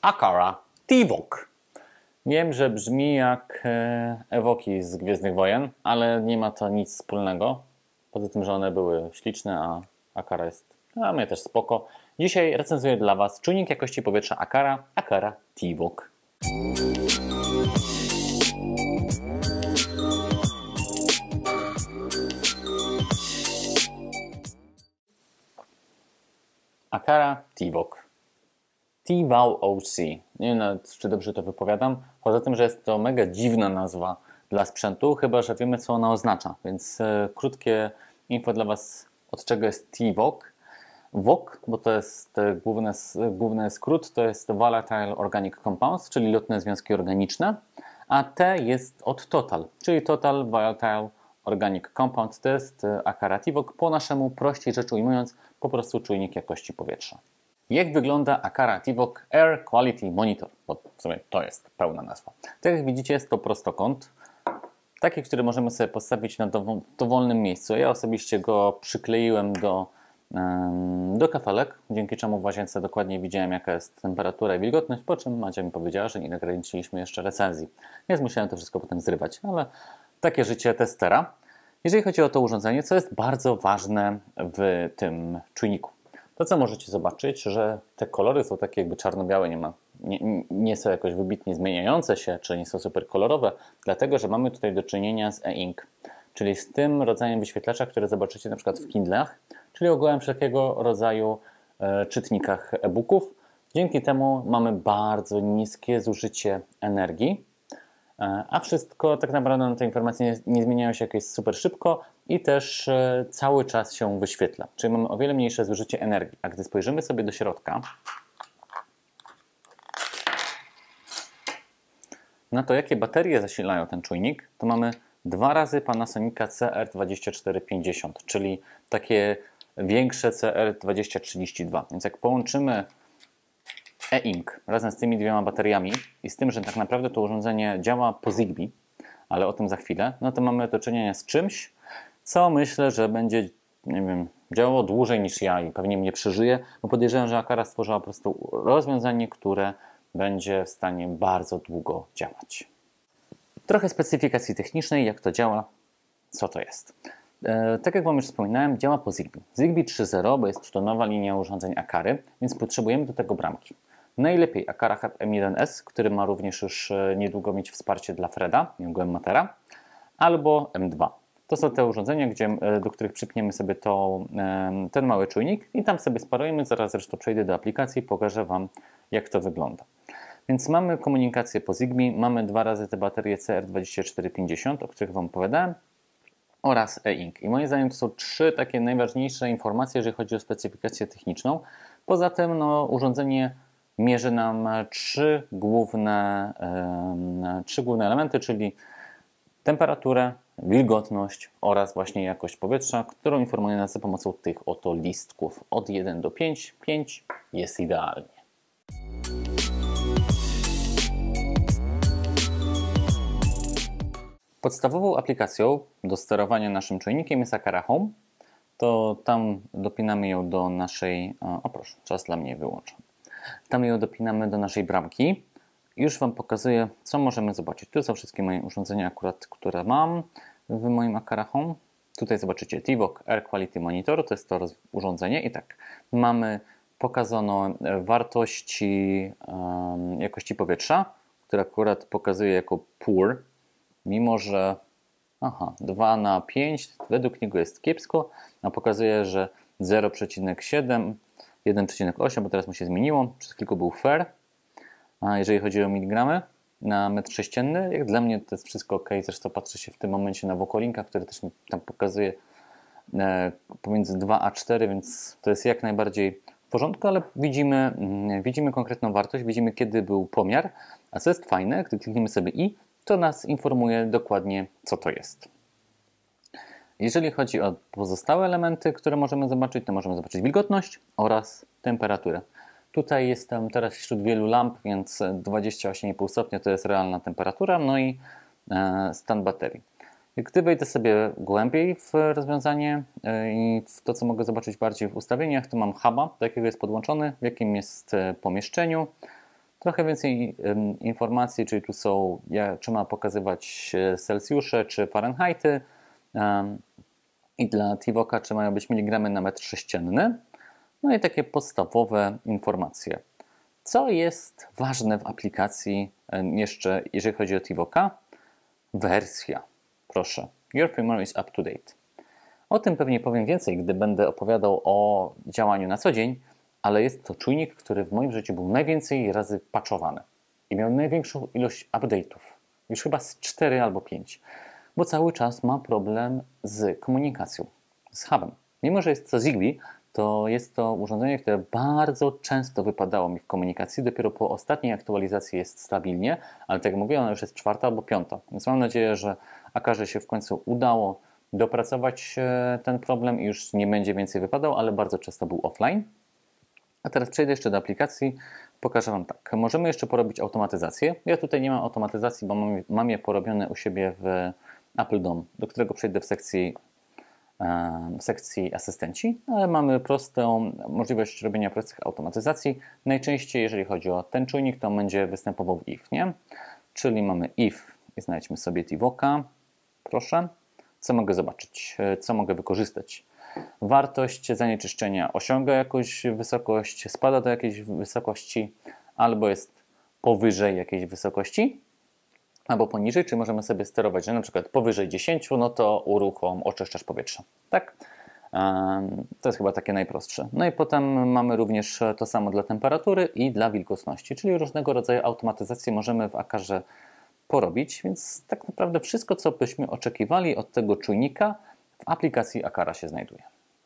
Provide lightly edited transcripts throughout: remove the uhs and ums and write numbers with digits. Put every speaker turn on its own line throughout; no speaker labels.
Aqara Tvok. Wiem, że brzmi jak ewoki z Gwiezdnych Wojen, ale nie ma to nic wspólnego. Poza tym, że one były śliczne, a Aqara jest a mnie też spoko. Dzisiaj recenzuję dla Was czujnik jakości powietrza Aqara Tvok. Aqara Tvok. TVOC. Nie wiem nawet, czy dobrze to wypowiadam. Poza tym, że jest to mega dziwna nazwa dla sprzętu, chyba że wiemy, co ona oznacza. Więc krótkie info dla Was, od czego jest Tvok. VOC, bo to jest główny skrót, to jest Volatile Organic Compounds, czyli lotne związki organiczne, a T jest od Total, czyli Total Volatile Organic Compounds. To jest Aqara Tvok, po naszemu prościej rzecz ujmując, po prostu czujnik jakości powietrza. Jak wygląda Aqara Tvok Air Quality Monitor? Bo w sumie to jest pełna nazwa. Tak jak widzicie, jest to prostokąt, taki, który możemy sobie postawić na dowolnym miejscu. Ja osobiście go przykleiłem do kafelek, dzięki czemu w łazience dokładnie widziałem, jaka jest temperatura i wilgotność, po czym Madzia mi powiedziała, że nie nagraliśmy jeszcze recenzji. Więc musiałem to wszystko potem zrywać, ale takie życie testera. Jeżeli chodzi o to urządzenie, co jest bardzo ważne w tym czujniku, to co możecie zobaczyć, że te kolory są takie jakby czarno-białe, nie są jakoś wybitnie zmieniające się, czy nie są super kolorowe, dlatego że mamy tutaj do czynienia z e-ink, czyli z tym rodzajem wyświetlacza, które zobaczycie na przykład w Kindlach, czyli ogółem wszelkiego rodzaju czytnikach e-booków. Dzięki temu mamy bardzo niskie zużycie energii, a wszystko tak naprawdę te informacje nie zmieniają się jakoś super szybko i też cały czas się wyświetla, czyli mamy o wiele mniejsze zużycie energii. A gdy spojrzymy sobie do środka, na to, jakie baterie zasilają ten czujnik, to mamy 2 razy Panasonica CR2450, czyli takie większe CR2032. Więc jak połączymy e-ink razem z tymi 2 bateriami i z tym, że tak naprawdę to urządzenie działa po Zigbee, ale o tym za chwilę, no to mamy do czynienia z czymś, co myślę, że będzie, nie wiem, działało dłużej niż ja i pewnie mnie przeżyje, bo podejrzewam, że Aqara stworzyła po prostu rozwiązanie, które będzie w stanie bardzo długo działać. Trochę specyfikacji technicznej, jak to działa, co to jest. Tak jak Wam już wspominałem, działa po Zigbee. Zigbee 3.0, bo jest to nowa linia urządzeń Aqary, więc potrzebujemy do tego bramki. Najlepiej Aqara Hub M1S, który ma również już niedługo mieć wsparcie dla Freda, jego Matera, albo M2. To są te urządzenia, do których przypniemy sobie ten mały czujnik i tam sobie sparujemy. Zaraz zresztą przejdę do aplikacji i pokażę Wam, jak to wygląda. Więc mamy komunikację po Zigbee, mamy 2 razy te baterie CR2450, o których Wam opowiadałem, oraz e-ink. I moim zdaniem to są 3 takie najważniejsze informacje, jeżeli chodzi o specyfikację techniczną. Poza tym urządzenie mierzy nam 3 główne elementy, czyli temperaturę, wilgotność oraz właśnie jakość powietrza, którą informuje nas za pomocą tych oto listków od 1 do 5. 5 jest idealnie. Podstawową aplikacją do sterowania naszym czujnikiem jest Aqara Home. To tam dopinamy ją do naszej... O proszę, czas dla mnie wyłączony. Tam ją dopinamy do naszej bramki. Już Wam pokazuję, co możemy zobaczyć. Tu są wszystkie moje urządzenia akurat, które mam w moim Aqara Home. Tutaj zobaczycie Tvok Air Quality Monitor, to jest to urządzenie. I tak, mamy pokazano wartości jakości powietrza, które akurat pokazuje jako poor, mimo że 2 na 5 według niego jest kiepsko, a pokazuje, że 0,7, 1,8, bo teraz mu się zmieniło, przez chwilkę był fair. A jeżeli chodzi o miligramy na metr sześcienny, jak dla mnie to jest wszystko ok. Zresztą patrzę się w tym momencie na Vocolinka, który też mi tam pokazuje pomiędzy 2 a 4, więc to jest jak najbardziej w porządku, ale widzimy konkretną wartość, widzimy kiedy był pomiar, a co jest fajne, gdy klikniemy sobie i, to nas informuje dokładnie, co to jest. Jeżeli chodzi o pozostałe elementy, które możemy zobaczyć, to możemy zobaczyć wilgotność oraz temperaturę. Tutaj jestem teraz wśród wielu lamp, więc 28,5 stopnia to jest realna temperatura, no i stan baterii. Gdy wejdę sobie głębiej w rozwiązanie i w to, co mogę zobaczyć bardziej w ustawieniach, to mam huba, do jakiego jest podłączony, w jakim jest pomieszczeniu. Trochę więcej informacji, czyli tu są, czy ma pokazywać Celsjusze, czy Fahrenheity. I dla Tivoka, czy mają być miligramy na metr sześcienny. No i takie podstawowe informacje. Co jest ważne w aplikacji jeszcze, jeżeli chodzi o Tivoka? Wersja. Proszę. Your firmware is up to date. O tym pewnie powiem więcej, gdy będę opowiadał o działaniu na co dzień, ale jest to czujnik, który w moim życiu był najwięcej razy patchowany i miał największą ilość update'ów. Już chyba z 4 albo 5. Bo cały czas ma problem z komunikacją, z hubem. Mimo że jest to Zigbee, to jest to urządzenie, które bardzo często wypadało mi w komunikacji. Dopiero po ostatniej aktualizacji jest stabilnie, ale tak jak mówię, ona już jest 4. albo 5. Więc mam nadzieję, że Akarze się w końcu udało dopracować ten problem i już nie będzie więcej wypadał, ale bardzo często był offline. A teraz przejdę jeszcze do aplikacji. Pokażę Wam tak. Możemy jeszcze porobić automatyzację. Ja tutaj nie mam automatyzacji, bo mam je porobione u siebie w Apple DOM, do którego przejdę w sekcji asystenci, ale mamy prostą możliwość robienia prostych automatyzacji. Najczęściej, jeżeli chodzi o ten czujnik, to będzie występował w if, nie? Czyli mamy if i znajdźmy sobie Tivoka. Proszę. Co mogę zobaczyć? Co mogę wykorzystać? Wartość zanieczyszczenia osiąga jakąś wysokość, spada do jakiejś wysokości, albo jest powyżej jakiejś wysokości, albo poniżej, czy możemy sobie sterować, że na przykład powyżej 10, no to uruchom oczyszczacz powietrza. Tak? To jest chyba takie najprostsze. No i potem mamy również to samo dla temperatury i dla wilgotności, czyli różnego rodzaju automatyzacje możemy w Akarze porobić, więc tak naprawdę wszystko, co byśmy oczekiwali od tego czujnika, w aplikacji Akara się znajduje.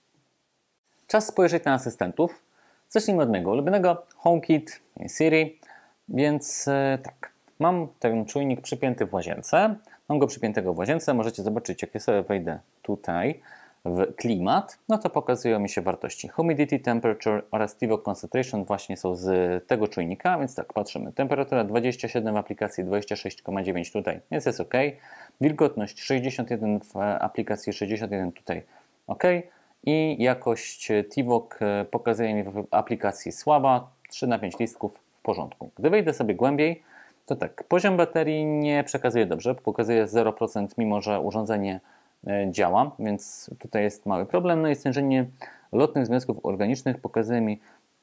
Czas spojrzeć na asystentów. Zacznijmy od mojego ulubionego HomeKit i Siri, więc tak. Mam ten czujnik przypięty w łazience. Mam go przypiętego w łazience. Możecie zobaczyć, jak ja sobie wejdę tutaj w klimat, no to pokazują mi się wartości humidity, temperature oraz Tivok concentration właśnie są z tego czujnika, więc tak, patrzymy. Temperatura 27 w aplikacji, 26,9 tutaj, więc jest OK. Wilgotność 61 w aplikacji, 61 tutaj OK. I jakość Tivok pokazuje mi w aplikacji słaba, 3 na 5 listków w porządku. Gdy wejdę sobie głębiej, to tak, poziom baterii nie przekazuje dobrze, pokazuje 0%, mimo że urządzenie działa, więc tutaj jest mały problem. No i stężenie lotnych związków organicznych pokazuje mi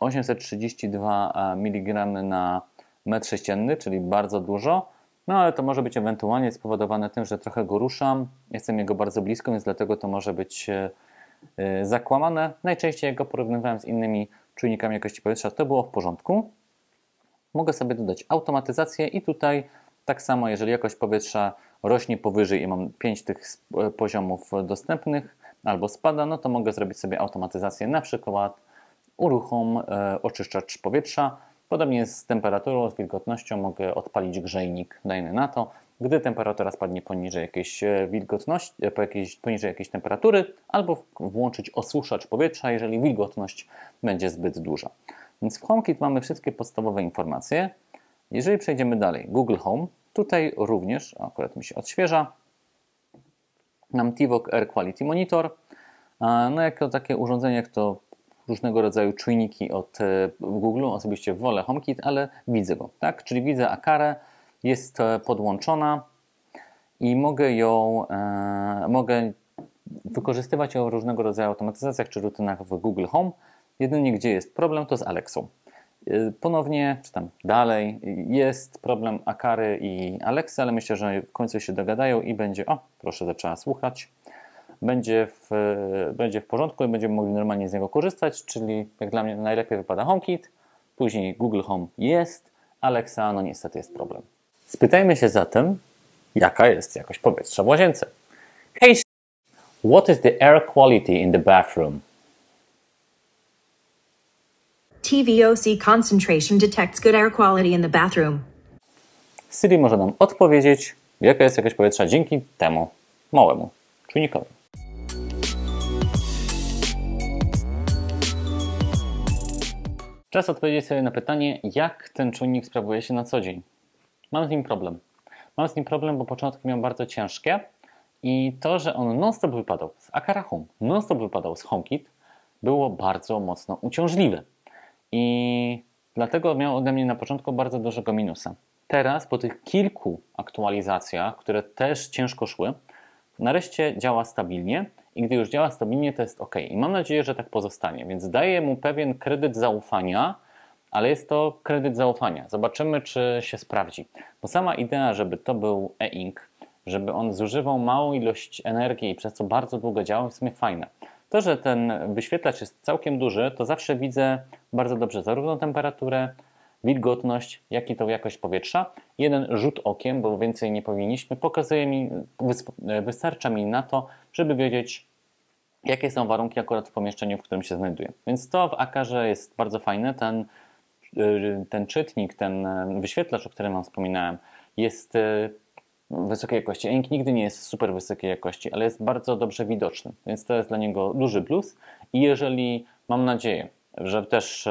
832 mg na metr sześcienny, czyli bardzo dużo. No ale to może być ewentualnie spowodowane tym, że trochę go ruszam. Jestem jego bardzo blisko, więc dlatego to może być zakłamane. Najczęściej jak go porównywałem z innymi czujnikami jakości powietrza, to było w porządku. Mogę sobie dodać automatyzację i tutaj tak samo, jeżeli jakość powietrza rośnie powyżej i mam 5 tych poziomów dostępnych albo spada, no to mogę zrobić sobie automatyzację, na przykład uruchom oczyszczacz powietrza. Podobnie jest z temperaturą, z wilgotnością, mogę odpalić grzejnik, dajmy na to. Gdy temperatura spadnie poniżej jakiejś wilgotności, poniżej jakiejś temperatury, albo włączyć osuszacz powietrza, jeżeli wilgotność będzie zbyt duża. Więc w HomeKit mamy wszystkie podstawowe informacje. Jeżeli przejdziemy dalej, Google Home, tutaj również, akurat mi się odświeża, mam Tivok Air Quality Monitor. No jako takie urządzenie, jak to różnego rodzaju czujniki od Google, osobiście wolę HomeKit, ale widzę go, tak? Czyli widzę Akarę, jest podłączona i mogę wykorzystywać ją w różnego rodzaju automatyzacjach czy rutynach w Google Home. Jedynie gdzie jest problem, to z Alexą. Ponownie, czy tam dalej, jest problem Akary i Alexy, ale myślę, że w końcu się dogadają i będzie, o proszę, zaczęła słuchać, będzie w porządku i będziemy mogli normalnie z niego korzystać, czyli jak dla mnie najlepiej wypada HomeKit, później Google Home jest, Alexa, no niestety jest problem. Spytajmy się zatem, jaka jest jakość powietrza w łazience. Hey, what is the air quality in the bathroom?
TVOC concentration detects good air quality in the bathroom.
Siri może nam odpowiedzieć, jaka jest jakość powietrza dzięki temu małemu czujnikowi. Czas odpowiedzieć sobie na pytanie, jak ten czujnik sprawuje się na co dzień. Mam z nim problem. Mam z nim problem, bo początki miał bardzo ciężkie i to, że on non-stop wypadał z Akara Home, non-stop wypadał z HomeKit, było bardzo mocno uciążliwe. I Dlatego miał ode mnie na początku bardzo dużego minusa. Teraz, po tych kilku aktualizacjach, które też ciężko szły, nareszcie działa stabilnie i gdy już działa stabilnie, to jest ok. I mam nadzieję, że tak pozostanie. Więc daję mu pewien kredyt zaufania, ale jest to kredyt zaufania. Zobaczymy, czy się sprawdzi. Bo sama idea, żeby to był e-ink, żeby on zużywał małą ilość energii i przez co bardzo długo działał, jest w sumie fajne. To, że ten wyświetlacz jest całkiem duży, to zawsze widzę bardzo dobrze zarówno temperaturę, wilgotność, jak i tą jakość powietrza. Jeden rzut okiem, bo więcej nie powinniśmy, wystarcza mi na to, żeby wiedzieć, jakie są warunki akurat w pomieszczeniu, w którym się znajduję. Więc to w Acarze jest bardzo fajne. Ten czytnik, ten wyświetlacz, o którym wam wspominałem, jest wysokiej jakości. E-ink nigdy nie jest super wysokiej jakości, ale jest bardzo dobrze widoczny, więc to jest dla niego duży plus. I jeżeli, mam nadzieję, że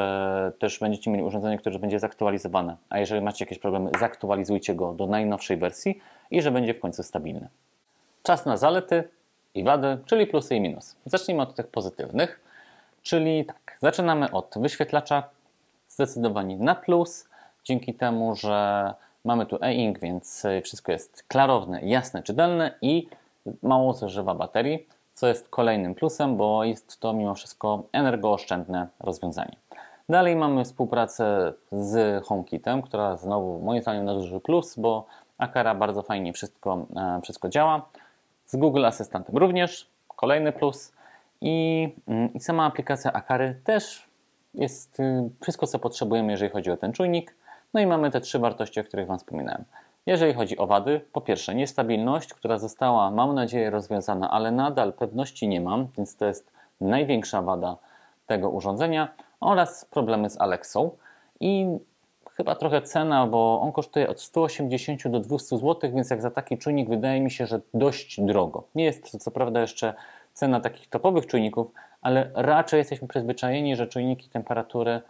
też będziecie mieli urządzenie, które będzie zaktualizowane, a jeżeli macie jakieś problemy, zaktualizujcie go do najnowszej wersji i że będzie w końcu stabilny. Czas na zalety i wady, czyli plusy i minusy. Zacznijmy od tych pozytywnych, czyli tak, zaczynamy od wyświetlacza, zdecydowanie na plus, dzięki temu, że mamy tu e-ink, więc wszystko jest klarowne, jasne, czytelne i mało zużywa baterii, co jest kolejnym plusem, bo jest to mimo wszystko energooszczędne rozwiązanie. Dalej mamy współpracę z HomeKitem, która znowu moim zdaniem na duży plus, bo Acara bardzo fajnie wszystko działa. Z Google Asystentem również kolejny plus i sama aplikacja Acary też jest wszystko, co potrzebujemy, jeżeli chodzi o ten czujnik. No i mamy te 3 wartości, o których wam wspominałem. Jeżeli chodzi o wady, po pierwsze niestabilność, która została, mam nadzieję, rozwiązana, ale nadal pewności nie mam, więc to jest największa wada tego urządzenia, oraz problemy z Alexą i chyba trochę cena, bo on kosztuje od 180 do 200 zł, więc jak za taki czujnik wydaje mi się, że dość drogo. Nie jest to co prawda jeszcze cena takich topowych czujników, ale raczej jesteśmy przyzwyczajeni, że czujniki temperatury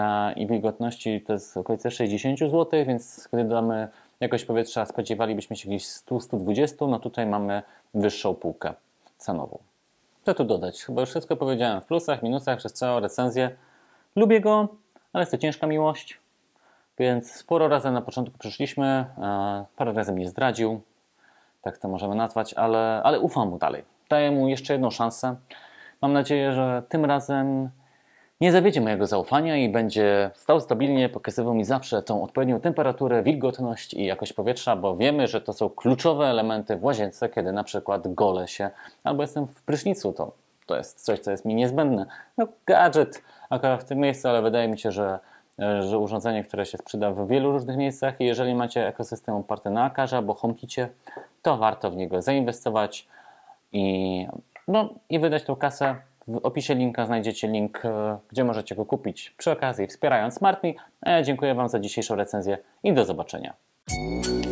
i wilgotności to jest okolice 60 zł, więc gdy damy jakość powietrza, spodziewalibyśmy się gdzieś 100-120, no tutaj mamy wyższą półkę cenową. Co tu dodać? Chyba już wszystko powiedziałem w plusach, minusach przez całą recenzję. Lubię go, ale jest to ciężka miłość, więc sporo razy na początku przyszliśmy, parę razy mnie zdradził, tak to możemy nazwać, ale ufam mu dalej. Daję mu jeszcze jedną szansę. Mam nadzieję, że tym razem nie zawiedzie mojego zaufania i będzie stał stabilnie, pokazywał mi zawsze tą odpowiednią temperaturę, wilgotność i jakość powietrza, bo wiemy, że to są kluczowe elementy w łazience, kiedy na przykład golę się albo jestem w prysznicu, to jest coś, co jest mi niezbędne. No, gadżet akurat w tym miejscu, ale wydaje mi się, że urządzenie, które się sprzeda w wielu różnych miejscach i jeżeli macie ekosystem oparty na Acarze albo HomeKicie, to warto w niego zainwestować i wydać tą kasę. W opisie linka znajdziecie link, gdzie możecie go kupić przy okazji wspierając SmartMe. A ja dziękuję wam za dzisiejszą recenzję i do zobaczenia.